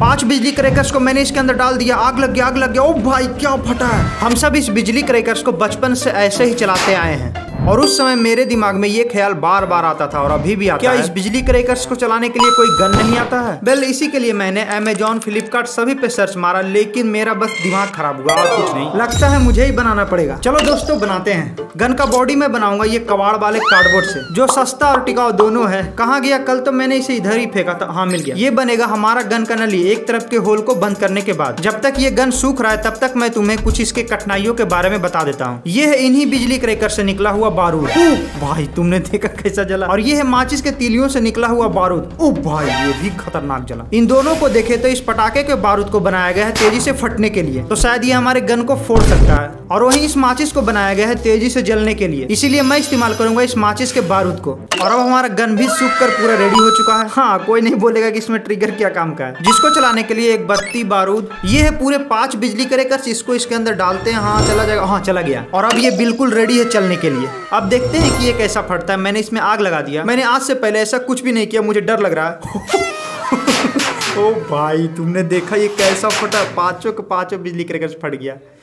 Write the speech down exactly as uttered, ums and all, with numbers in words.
पांच बिजली क्रैकर्स को मैंने इसके अंदर डाल दिया। आग लग गया, आग लग गया। ओ भाई क्या फटा है। हम सब इस बिजली क्रैकर्स को बचपन से ऐसे ही चलाते आए हैं और उस समय मेरे दिमाग में ये ख्याल बार बार आता था और अभी भी आता क्या है। क्या इस बिजली क्रैकर्स को चलाने के लिए कोई गन नहीं आता है? वेल इसी के लिए मैंने अमेजॉन, फ्लिपकार्ट सभी पे सर्च मारा, लेकिन मेरा बस दिमाग खराब हुआ और कुछ नहीं। लगता है मुझे ही बनाना पड़ेगा। चलो दोस्तों बनाते हैं। गन का बॉडी मैं बनाऊंगा ये कबाड़ वाले कार्डबोर्ड से, जो सस्ता और टिकाऊ दोनों है। कहाँ गया? कल तो मैंने इसे इधर ही फेंका था। हाँ मिल गया। ये बनेगा हमारा गन का नली एक तरफ के होल को बंद करने के बाद। जब तक ये गन सूख रहा है तब तक मैं तुम्हें कुछ इसके कठिनाइयों के बारे में बता देता हूँ। ये है इन्हीं बिजली क्रैकर से निकला हुआ बारूद। भाई तुमने देखा कैसा जला। और ये है माचिस के तीलियों से निकला हुआ बारूद। ओ भाई ये भी खतरनाक जला। इन दोनों को देखे तो इस पटाखे के बारूद को बनाया गया है तेजी से फटने के लिए, तो शायद ये हमारे गन को फोड़ सकता है। और वहीं इस माचिस को बनाया गया है तेजी से जलने के लिए, इसीलिए मैं इस्तेमाल करूंगा इस माचिस के बारूद को। और अब हमारा गन भी सूख कर पूरा रेडी हो चुका है। हाँ कोई नहीं बोलेगा कि इसमें ट्रिगर क्या काम का है। जिसको चलाने के लिए एक बत्ती, बारूद, ये है पूरे पांच बिजली क्रैकर्स। इसको इसके अंदर डालते हैं। हाँ चला जाएगा। हाँ चला गया। और अब ये बिल्कुल रेडी है चलने के लिए। अब देखते हैं कि ये कैसा फटता है। मैंने इसमें आग लगा दिया। मैंने आज से पहले ऐसा कुछ भी नहीं किया, मुझे डर लग रहा है। ओ भाई तुमने देखा ये कैसा फटा? पांचों के पांचों बिजली क्रैकर्स फट गया।